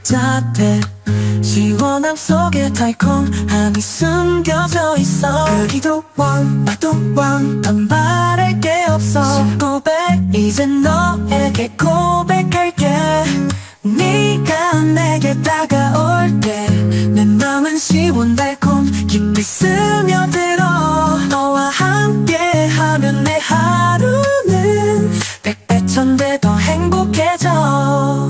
짜릿해. 시원함 속에 달콤함이 숨겨져 있어. 그리도 왕 나도 왕 더 말할 게 없어. 고백 이제 너에게 고백할게. 네가 내게 다가올 때 내 맘은 시원달콤 깊이 스며들어. 너와 함께하면 내 하루는 백배 천배 더 행복해져.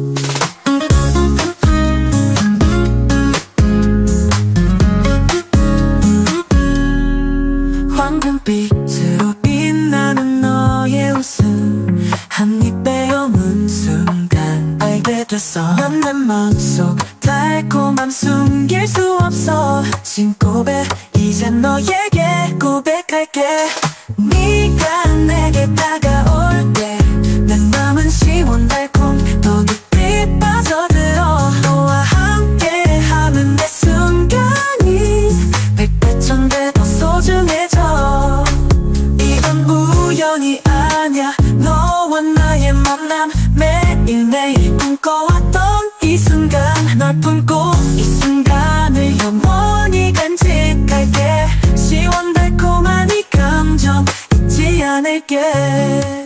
황금빛으로 빛나는 너의 웃음 한 입 베어문 순간 알게 됐어. 넌 내 맘속 달콤함 숨길 수 없어. 신고백 이제 너에게 고백할게. 네가 내게 다가올 때 내 맘은 시원달콤 더 깊이 빠져들어. 너와 함께하는 내 순간이 백배 천배 더 소중해져. 이건 우연이 아냐. 너와 나의 만남 매일매일 꿈꿔왔던 이 순간. 널 품고 이 순간을 영원히 간직할게. 시원달콤한 이 감정 잊지 않을게.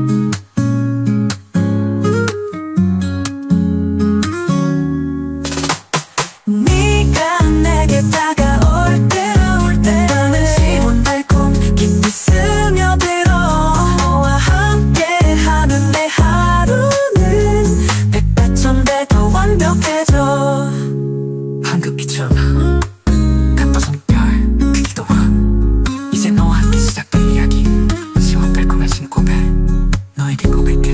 네가 내게 다가올 때 내 맘은 시원달콤 깊이 스며들어. 너와 함께하는 내 하루는 백배 천배 더 완벽해져. 황금빛처럼 가빠선 별 크기도 왕. 이제 너와 함께 시작된 이야기 시원달콤한 신고백 너에게 고백해.